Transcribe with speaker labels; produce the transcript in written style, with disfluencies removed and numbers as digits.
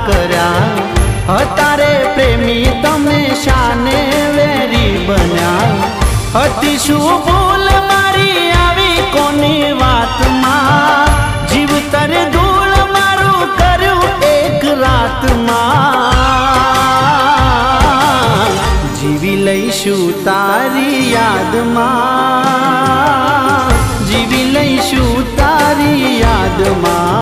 Speaker 1: कर्या तारे प्रेमी तमे शाने वेरी बन्या अति शू भूल मारी आवी कोनी वात मां जीवतर धूल मारू कर्यु एक रात मां जीवी लईशु तारी याद मां जीवी लईशु तारी याद मां।